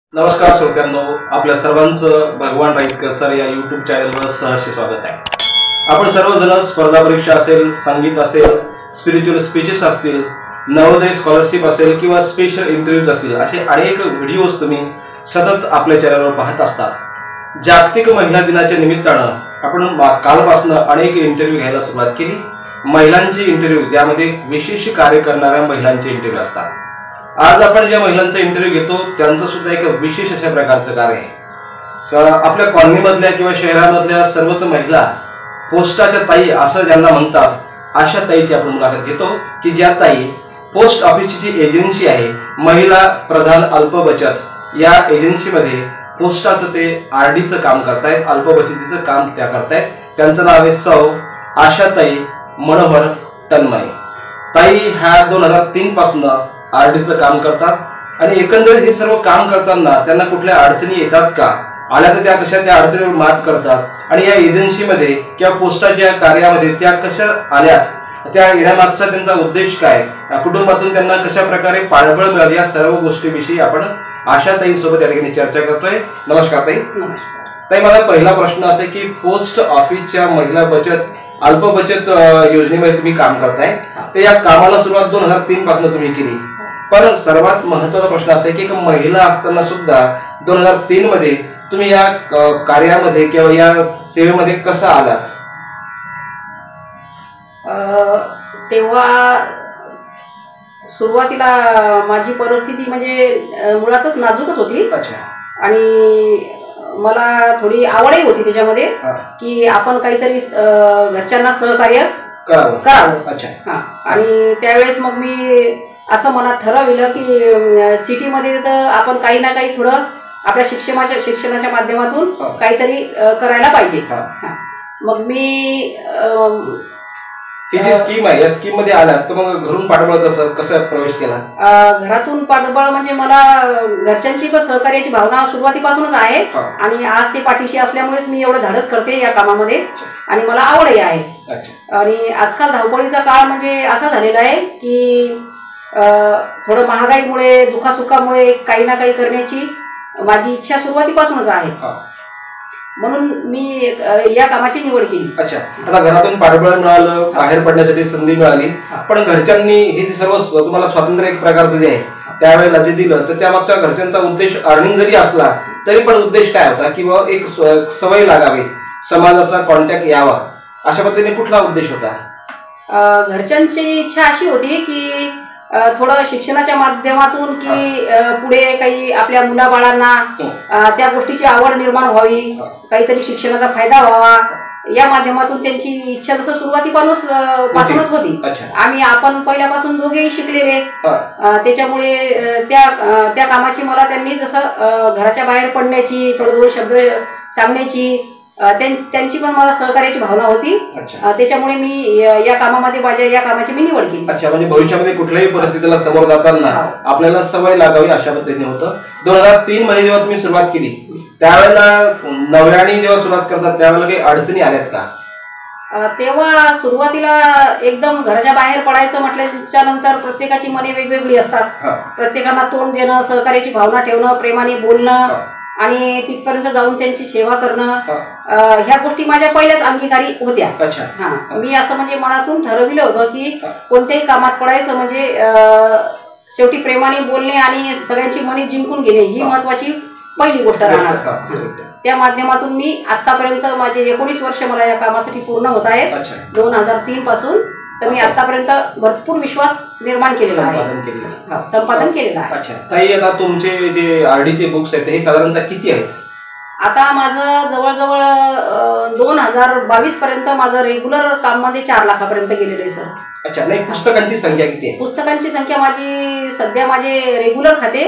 नमस्कार श्रोत्यांनो, आपल्या सर्वांचं भगवान राईतकर सर या यूट्यूब चॅनलवर सहर्ष स्वागत आहे। आपण सर्वजण स्पर्धा परीक्षा असेल, संगीत असेल, स्पिरिच्युअल स्पीचेस असतील, नवोदय स्कॉलरशिप असेल किंवा स्पेशल इंटरव्ह्यूज असतील, असे अनेक व्हिडिओज तुम्ही सतत आपल्या चॅनलवर पाहत असतात। जागतिक महिला दिनाच्या निमित्तानं आपण कालपासून अनेक इंटरव्ह्यू घ्यायला सुरुवात केली। महिलांचे इंटरव्ह्यू, त्यामध्ये विशेष कार्य करणाऱ्या महिलांचे इंटरव्ह्यू असतात। आज आपण ज्या महिलांचा इंटरव्ह्यू घेतो त्यांचं सुद्धा एक विशेष अशा प्रकारचं कार्य आहे। आपल्या कॉलनीमधल्या किंवा शहरामधल्या सर्वच महिला पोस्टाच्या ताई असं ज्यांना म्हणतात, अशा ताईची आपण मुलाखत घेतो की ज्या ताई पोस्ट ऑफिसची जी एजन्सी आहे, महिला प्रधान अल्प बचत, या एजन्सीमध्ये पोस्टाचं ते आरडीचं काम करतायत, अल्प बचतीचं काम त्या करतायत। त्यांचं नाव आहे सौ आशाताई मनोहर तन्मय। ताई ह्या 2003 पासून आरडीचं काम करतात आणि एकंदरीत हे सर्व काम करताना त्यांना कुठल्या अडचणी येतात का, आल्या तर त्या कशा त्या अडचणीवर मात करतात आणि या एजन्सीमध्ये किंवा पोस्टाच्या कार्यामध्ये त्या कशा आल्यात, त्या येण्यामागचा त्यांचा उद्देश काय, कुटुंबातून त्यांना कशा प्रकारे पाठबळ मिळाले, या सर्व गोष्टीविषयी आपण आशाताई सोबत या ठिकाणी चर्चा करतोय। नमस्कार ताई। नमस्कार ताई, माझा पहिला प्रश्न असा आहे की पोस्ट ऑफिसच्या महिला बचत अल्प बचत योजनेमध्ये तुम्ही काम करताय, तर या कामाला सुरुवात 2003 पासून तुम्ही केली, पण सर्वात महत्त्वाचा प्रश्न असा आहे की एक महिला असताना सुद्धा 2003 मध्ये तुम्ही या कार्यामध्ये किंवा या सेवेमध्ये कसं आलात? तेव्हा सुरुवातीला माझी परिस्थिती म्हणजे मुळातच नाजूकच होती। अच्छा। आणि मला थोडी आवडही होती त्याच्यामध्ये की आपण काहीतरी घरच्यांना सहकार्य करावं। अच्छा। हा, आणि त्यावेळेस मग मी असं मनात ठरवलं की सिटीमध्ये तर आपण काही ना काही थोडं आपल्या शिक्षणाच्या माध्यमातून काहीतरी करायला पाहिजे। मग मी ही जी स्कीम आहे, या स्कीम मध्ये आलात तर मग घरून पाठबळ कसं प्रवेश केला? घरातून पाठबळ म्हणजे मला घरच्यांची पण सहकार्याची भावना सुरुवातीपासूनच आहे आणि आज ते पाठीशी असल्यामुळेच मी एवढं धाडस करते या कामामध्ये आणि मला आवडही आहे। आणि आजकाल धावपळीचा काळ म्हणजे असा झालेला आहे की थोडं महागाईमुळे, दुखासुखामुळे काही ना काही करण्याची माझी इच्छा सुरुवातीपासूनच आहे, म्हणून मी या कामाची निवड केली। अच्छा। आता घरातून पाठबळ मिळालं, बाहेर पडण्यासाठी संधी मिळाली, पण घरच्यांनी हे सर्व तुम्हाला स्वातंत्र्य एक प्रकारचं जे आहे त्यावेळेला जे दिलं, तर त्यामागच्या घरच्यांचा उद्देश अर्निंग जरी असला तरी पण उद्देश काय होता की बाबा एक सवय लागावी, समाजाचा कॉन्टॅक्ट यावा, अशा पद्धतीने कुठला उद्देश होता? घरच्यांची इच्छा अशी होती की थोडं शिक्षणाच्या माध्यमातून की पुढे काही आपल्या मुलाबाळांना त्या गोष्टीची आवड निर्माण व्हावी, काहीतरी शिक्षणाचा फायदा व्हावा, या माध्यमातून त्यांची इच्छा जसं सुरुवातीपासूनच होती। आपण पहिल्यापासून दोघेही शिकलेले, त्याच्यामुळे त्या कामाची मला त्यांनी जसं घराच्या बाहेर पडण्याची, थोडे शब्द सांगण्याची, त्यांची पण मला सहकार्याची भावना होती, त्याच्यामुळे मी या कामाची मी निवड केली। अच्छा, म्हणजे भविष्यामध्ये कुठल्याही परिस्थितीला समोर जाताना आपल्याला सवय लागावी अशा पद्धतीने होतं। 2003 मध्ये जेव्हा तुम्ही सुरुवात केली त्यावेळेला नव्याने जेव्हा सुरुवात करतात त्यावेळेला काही अडचणी आल्यात का? तेव्हा सुरुवातीला एकदम घराच्या बाहेर पडायचं म्हटल्याच्या नंतर प्रत्येकाची मने वेगवेगळी असतात, प्रत्येकांना तोंड देणं, सहकार्याची भावना ठेवणं, प्रेमाने बोलणं आणि तिथपर्यंत जाऊन त्यांची सेवा करणं, ह्या गोष्टी माझ्या पहिल्याच अंगीकारी होत्या। मी असं म्हणजे मनातून ठरविलं होतं की कोणत्याही कामात पडायचं म्हणजे शेवटी प्रेमाने बोलणे आणि सगळ्यांची मने जिंकून घेणे ही महत्वाची पहिली गोष्ट राहणार। त्या माध्यमातून मी आतापर्यंत माझे 19 वर्ष मला या कामासाठी पूर्ण होत आहेत, 2003 पासून, तर मी आतापर्यंत भरपूर विश्वास निर्माण केलेला आहे, संपादन केलेलं आहे। अच्छा ताई, आता तुमचे जे आरडीचे बुक्स आहेत हे साधारणतः किती आहेत? आता माझं जवळजवळ 2022 पर्यंत माझं रेग्युलर काम मध्ये 4 लाखापर्यंत गेलेलं आहे सर। अच्छा, नाही पुस्तकांची संख्या किती आहे? पुस्तकांची संख्या माझी सध्या माझे रेग्युलर खाते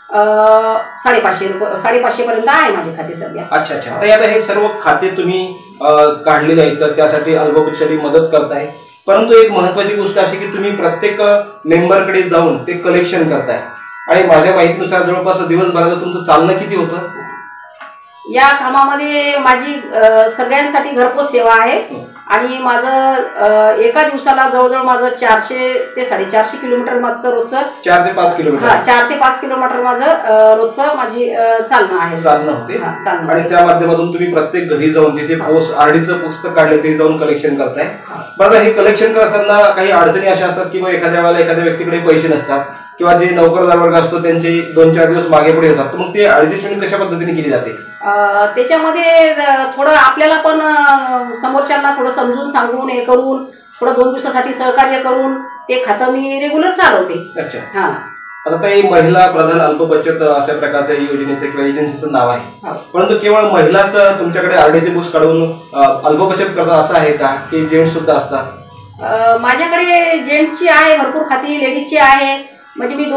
550 पर्यंत आहे माझे खाते सध्या। अच्छा अच्छा। तर आता हे सर्व खाते तुम्ही काढलेले आहेत, तर त्यासाठी अल्पबचतीसाठी मदत करताय, परंतु एक महत्वाची गोष्ट अशी की तुम्ही प्रत्येक मेंबरकडे जाऊन ते कलेक्शन करताय आणि माझ्या माहितीनुसार जवळपास दिवसभराचं तुमचं चालणं किती होतं? या कामामध्ये माझी सगळ्यांसाठी घरपोच सेवा आहे आणि माझं एका दिवसाला जवळजवळ माझं 400 ते 450 किलोमीटर माझं रोजचं 4 ते 5 किलोमीटर. हा 4 ते 5 किलोमीटर माझं रोजचं माझी चालणं आहे. चालणं होते. आणि त्या माध्यमातून तुम्ही प्रत्येक घरी जाऊन तिथे पोस्ट आरडीचं पुस्तक काढले ते जाऊन कलेक्शन करताय. बघा हे कलेक्शन करताना काही अडचणी अशा असतात की एखाद्या वेळेला एखाद्या व्यक्तीकडे पैसे नसतात किंवा जे नोकरदार वर्ग असतो त्यांचे 2-4 दिवस मागे पुढे होतात, तर मग ते ऍडजस्टमेंट कशा पद्धतीने केली जाते? त्याच्यामध्ये थोडं आपल्याला पण समोरच्यांना थोडं समजून सांगून हे करून थोडं 2 दिवसासाठी सहकार्य करून ते खातं मी रेग्युलर चालवते. अच्छा. हा आता ताई महिला प्रधान अल्प बचत अशा प्रकारच्या योजनेचं किंवा एजन्सीचं नाव आहे, परंतु केवळ महिलाच तुमच्याकडे आरडीचे बुक्स काढून अल्प बचत करतात असं आहे का की जेंट्स सुद्धा असतात? माझ्याकडे जेंट्सची आहे भरपूर खाती, लेडीजची आहे. म्हणजे मी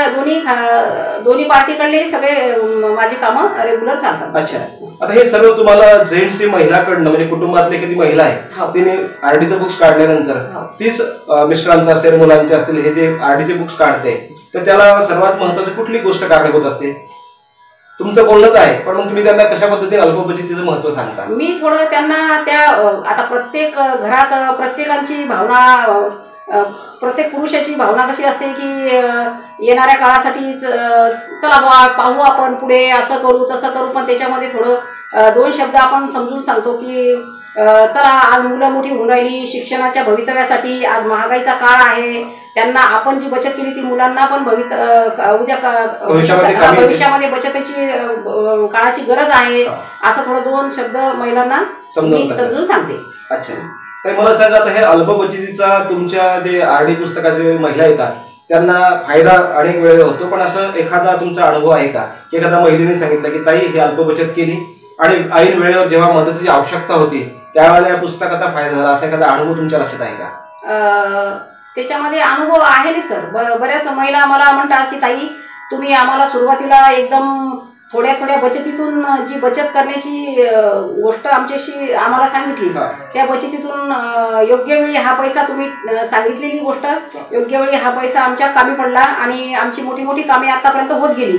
दोन्ही पार्टीकडले सगळे माझी कामं रेग्युलर चालतात. अच्छा. आता हे सर्व तुम्हाला जेंट्स महिलाकडनं म्हणजे कुटुंबातली एखादी महिला आहे तिने आरडीचे बुक्स काढल्यानंतर तीच मिस्टरांचा असेल मुलांचे असतील हे जे आरडीचे बुक्स काढते तर त्याला सर्वात महत्वाची कुठली गोष्ट कारणीभूत असते? तुमचं बोलणंच आहे, पण मग तुम्ही त्यांना कशा पद्धतीने अल्पबचतीचं महत्व सांगता? मी थोडं त्यांना त्या आता प्रत्येक घरात प्रत्येकाची भावना, प्रत्येक पुरुषाची भावना कशी असते की येणाऱ्या काळासाठी चला बा पाहू आपण पुढे असं करू तसं करू, पण त्याच्यामध्ये थोडं 2 शब्द आपण समजून सांगतो की चला आज मुलं मोठी होऊन राहिली, शिक्षणाच्या भवितव्यासाठी आज महागाईचा काळ आहे, त्यांना आपण जी बचत केली ती मुलांना पण उद्या भविष्यामध्ये बचतीची काळाची गरज आहे, असं थोडं 2 शब्द महिलांना समजून सांगते. अच्छा. तर मला सांगा आता हे अल्पबचतीचा तुमच्या जे आरडी पुस्तकाचे महिला येतात त्यांना फायदा अनेक वेळेला होतो, पण असं एखादा तुमचा अनुभव आहे का की एखाद्या महिलेने सांगितलं की ताई हे अल्पबचत केली आणि ऐन वेळेवर जेव्हा मदतीची आवश्यकता होती त्यावेळेला या पुस्तकाचा फायदा झाला, असा एखादा अनुभव तुमच्या लक्षात आहे का? त्याच्यामध्ये अनुभव आहे ना सर. बऱ्याच महिला मला म्हणतात की ताई तुम्ही आम्हाला सुरुवातीला एकदम थोड्या बचतीतून जी बचत करण्याची गोष्ट आमच्याशी आम्हाला सांगितली, त्या बचतीतून योग्य वेळी हा पैसा तुम्ही सांगितलेली गोष्ट योग्य वेळी हा पैसा आमच्या कामी पडला आणि आमची मोठी कामे आतापर्यंत होत गेली.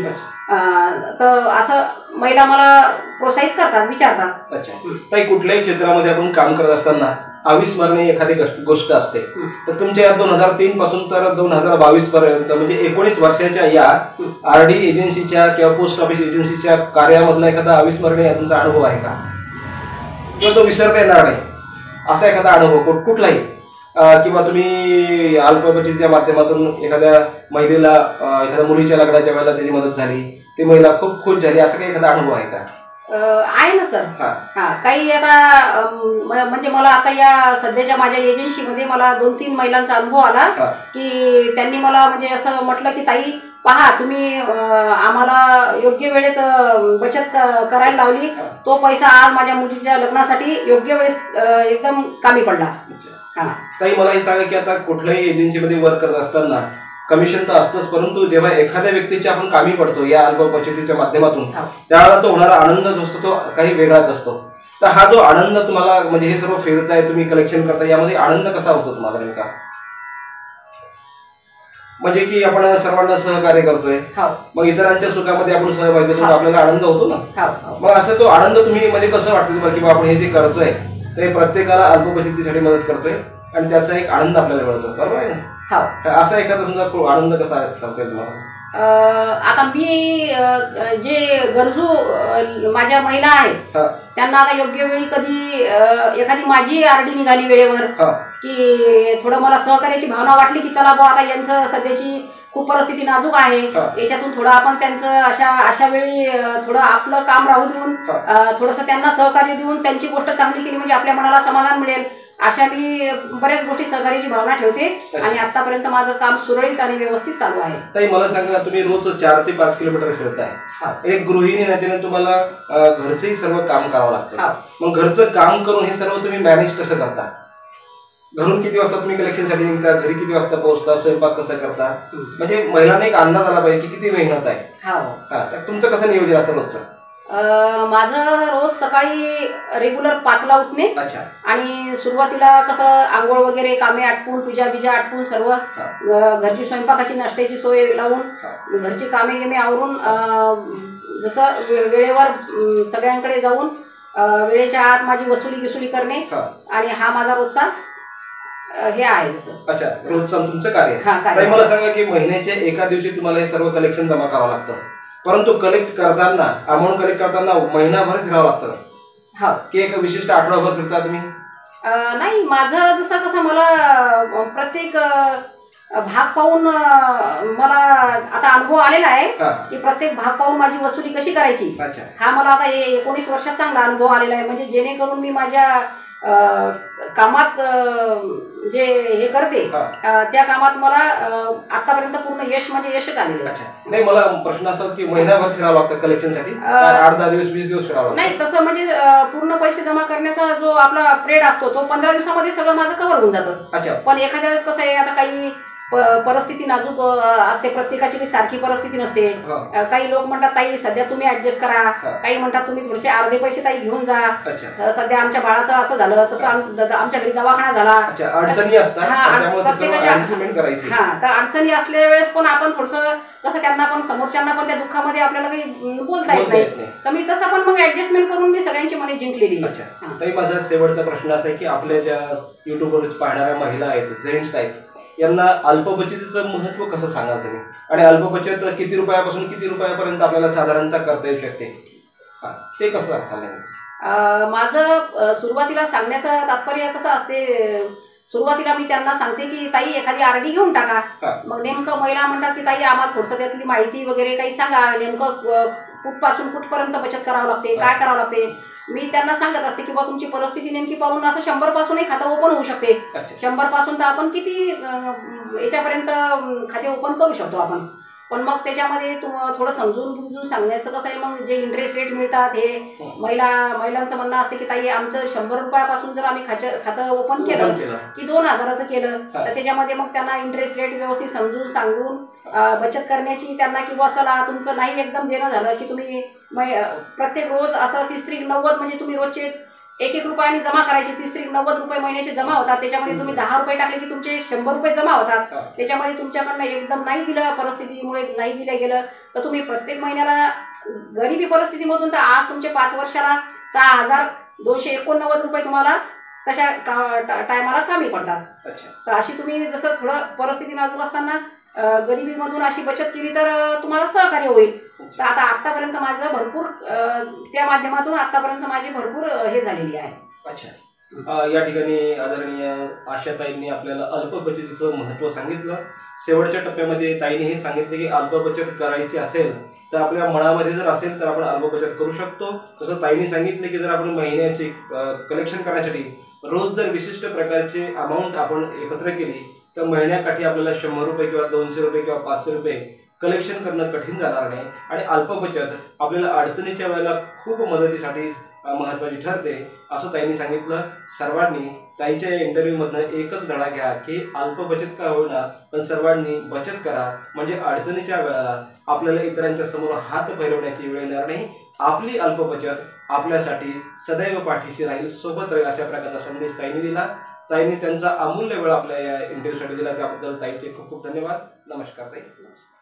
तर असं महिला मला प्रोत्साहित करतात, विचारतात. अच्छा. ताई कुठल्याही क्षेत्रामध्ये आपण काम करत असताना अविस्मरणीय एखादी गोष्ट असते, तर तुमच्या 2003 पासून तर 2022 पर्यंत म्हणजे 19 वर्षाच्या या आरडी एजन्सीच्या किंवा पोस्ट ऑफिस एजन्सीच्या कार्यामधला एखादा अविस्मरणीय तुमचा अनुभव आहे का किंवा तो विसरता येणार नाही असा एखादा अनुभव कुठलाही, किंवा तुम्ही अल्पबचतीच्या माध्यमातून एखाद्या महिलेला एखाद्या मुलीच्या लग्नाच्या वेळेला त्याची मदत झाली, ती महिला खूप खुश झाली, असा काही एखादा अनुभव आहे का? आहे ना सर. काही आता म्हणजे मला आता या सध्याच्या माझ्या एजन्सीमध्ये मला 2-3 महिलांचा अनुभव आला की त्यांनी मला म्हणजे असं म्हटलं की ताई पहा तुम्ही आम्हाला योग्य वेळेत बचत करायला लावली, तो पैसा आज माझ्या मुलीच्या लग्नासाठी योग्य वेळेस एकदम कामी पडला. ताई मला हे सांगा की आता कुठल्याही एजन्सीमध्ये वर्क करत असताना कमिशन तर असतंच, परंतु जेव्हा एखाद्या व्यक्तीच्या आपण कामी पडतो या अल्प बचतीच्या माध्यमातून त्यावेळेला तो होणारा आनंद जो असतो तो काही वेगळाच असतो. तर हा जो आनंद तुम्हाला म्हणजे हे सर्व फिरताय तुम्ही कलेक्शन करताय यामध्ये आनंद कसा होतो तुम्हाला नेमका? म्हणजे की आपण सर्वांना सहकार्य करतोय, मग इतरांच्या सुखामध्ये आपण सहभागी होतो, आपल्याला आनंद होतो ना. मग असं तो आनंद तुम्ही म्हणजे कसं वाटतं तुम्हाला की आपण हे जे करतोय ते प्रत्येकाला अल्प बचतीसाठी मदत करतोय आणि त्याचा एक आनंद आपल्याला मिळतो, बरोबर आहे ना? असा एखादा समजा आनंद कसा सांगता तुम्हाला? आता मी जे गरजू माझ्या महिला आहेत त्यांना आता योग्य वेळी कधी एखादी माझी आरडी निघाली वेळेवर की थोडं मला सहकार्याची भावना वाटली की चला बा आता यांचं सध्याची खूप परिस्थिती नाजूक आहे, याच्यातून थोडं आपण त्यांचं अशा वेळी थोडं आपलं काम राहू देऊन थोडंसं त्यांना सहकार्य देऊन त्यांची गोष्ट चांगली केली म्हणजे आपल्या मनाला समाधान मिळेल, अशा मी बऱ्याच गोष्टी सहकार्याची भावना ठेवते आणि आतापर्यंत माझं काम सुरळीत आणि व्यवस्थित चालू आहे. ताई मला सांगा तुम्ही रोज 4 ते 5 किलोमीटर फिरताय, एक गृहिणी नात्याने तुम्हाला घरचंही सर्व काम करावं लागतं, मग घरचं काम करून हे सर्व तुम्ही मॅनेज कसं करता? घरून किती वाजता तुम्ही कलेक्शनसाठी निघता, घरी किती वाजता पोहोचता, स्वयंपाक कसं करता, म्हणजे महिलांना एक अंदाज आला पाहिजे की किती मेहनत आहे. तर तुमचं कसं नियोजन असतं रोजचं? माझं रोज सकाळी रेग्युलर 5ला उठणे आणि सुरुवातीला कसं आंघोळ वगैरे कामे आटपून पूजा बिजा आटपून सर्व घरची स्वयंपाकाची नाश्त्याची सोय लावून घरची कामे गेमे आवरून जसं वेळेवर सगळ्यांकडे जाऊन वेळेच्या आत माझी वसुली करणे आणि हा माझा रोजचा हे आहे जसं. अच्छा, रोजचं तुमचं कार्य. ताई मला सांगा की महिन्याच्या एका दिवशी तुम्हाला हे सर्व कलेक्शन जमा करावं लागतं, परंतु कलेक्ट करताना अमाऊंट कलेक्ट करताना महिनाभर फिरावं लागतं की एक विशिष्ट आठवडाभर फिरता तुम्ही? नाही, माझं जसं कसं मला प्रत्येक भाग पाहून मला आता अनुभव आलेला आहे की प्रत्येक भाग पाहून माझी वसुली कशी करायची हा मला आता 19 वर्षात चांगला अनुभव आलेला आहे. म्हणजे जेणेकरून मी माझ्या कामात जे हे करते त्या कामात मला आतापर्यंत पूर्ण यश म्हणजे यशच आलेलं आहे. नाही, मला प्रश्न असा की महिनाभर फिरावं लागतं कलेक्शनसाठी, 8-10 दिवस 20 दिवस फिरावं? नाही, तसं म्हणजे पूर्ण पैसे जमा करण्याचा जो आपला पिरियड असतो तो 15 दिवसामध्ये सगळं माझं कव्हर होऊन जातं. पण एखाद्या वेळेस कसं आहे, आता काही परिस्थिती नाजूक असते, प्रत्येकाची सारखी परिस्थिती नसते. काही लोक म्हणतात ताई सध्या तुम्ही ऍडजस्ट करा, काही म्हणतात तुम्ही थोडेसे अर्धे पैसे ताई घेऊन जा, सध्या आमच्या बाळाचं असं झालं तसं आमच्या घरी दवाखाना झाला, अडचणी असतात. तर अडचणी असल्या वेळेस पण आपण थोडस कसं त्यांना पण समोरच्यांना पण त्या दुःखामध्ये आपल्याला काही बोलता येत नाही, तर मी तसं पण मग ऍडजस्टमेंट करून मी सगळ्यांची मने जिंकलेली. ताई माझा शेवटचा प्रश्न असा आहे की आपल्या ज्या युट्यूबवर पाहणाऱ्या महिला आहेत, जेंट्स आहेत, यांना अल्प बचतीचं महत्व कसं सांगाल तुम्ही, आणि अल्प बचत किती रुपयापासून किती रुपयापर्यंत आपल्याला साधारणतः करता येऊ शकते, ते कसं सांगाल? माझं सुरुवातीला सांगण्याचं तात्पर्य कसं असते, सुरुवातीला मी त्यांना सांगते की ताई एखादी आरडी घेऊन टाका. मग नेमकं महिला म्हणतात की ताई आम्हाला थोडंसं त्यातली माहिती वगैरे काही सांगा, नेमकं कुठपासून कुठपर्यंत बचत करावं लागते, काय करावं लागते. मी त्यांना सांगत असते की बा तुमची परिस्थिती नेमकी पाहून असं 100 पासूनही खातं ओपन होऊ शकते. 100 पासून तर आपण किती याच्यापर्यंत खाते ओपन करू शकतो आपण. पण मग त्याच्यामध्ये थोडं समजून सांगण्याचं कसं आहे, मग जे इंटरेस्ट रेट मिळतात हे महिलांचं म्हणणं असते की ताई आमचं 100 रुपयापासून जर आम्ही खातं ओपन केलं की 2000चं केलं तर त्याच्यामध्ये मग त्यांना इंटरेस्ट रेट व्यवस्थित समजून सांगून बचत करण्याची त्यांना, किंवा चला तुमचं नाही एकदम देणं झालं की तुम्ही प्रत्येक रोज असं 30-90 म्हणजे तुम्ही रोजचे 1-1 रुपयाने जमा करायचे, 30-90 रुपये महिन्याचे जमा होतात. त्याच्यामध्ये तुम्ही 10 रुपये टाकले की तुमचे 100 रुपये जमा होतात. त्याच्यामध्ये तुमच्याकडनं एकदम नाही दिलं, परिस्थितीमुळे नाही दिलं गेलं तर तुम्ही प्रत्येक महिन्याला गरिबी परिस्थितीमधून तर आज तुमचे 5 वर्षाला 6,289 रुपये तुम्हाला तशा टायमाला कामी पडतात. तर अशी तुम्ही जसं थोडं परिस्थिती नाजूक असताना गरिबीमधून अशी बचत केली तर तुम्हाला सहकार्य होईल. तर आता आतापर्यंत माझं भरपूर त्या माध्यमातून आतापर्यंत माझी भरपूर हे झालेली आहे. अच्छा, या ठिकाणी आदरणीय आशाताईंनी आपल्याला अल्प बचतीचं महत्त्व सांगितलं. शेवटच्या टप्प्यामध्ये ताईने हे सांगितलं की अल्प बचत करायची असेल तर आपल्या मनामध्ये जर असेल तर आपण अल्प बचत करू शकतो. तसं ताईने सांगितलं की जर आपण महिन्याची कलेक्शन करण्यासाठी रोज जर विशिष्ट प्रकारचे अमाऊंट आपण एकत्र केली तर महिन्याकाठी आपल्याला 100 रुपये किंवा 200 रुपये किंवा 500 रुपये कलेक्शन करणं कठीण जाणार नाही. आणि अल्प बचत आपल्याला अडचणीच्या वेळेला खूप मदतीसाठी महत्त्वाची ठरते असं ताईंनी सांगितलं. सर्वांनी ताईंच्या या इंटरव्ह्यूमधनं एकच धडा घ्या की अल्प बचत का होईना पण सर्वांनी बचत करा, म्हणजे अडचणीच्या वेळेला आपल्याला इतरांच्या समोर हात फैलवण्याची वेळ येणार नाही. आपली अल्प बचत आपल्यासाठी सदैव पाठीशी राहील, सोबत राहील, अशा प्रकारचा संदेश ताईंनी दिला. ताईंनी त्यांचा अमूल्य वेळ आपल्या या इंटरव्ह्यूसाठी दिला, त्याबद्दल ताईंचे खूप खूप धन्यवाद. नमस्कार ताई.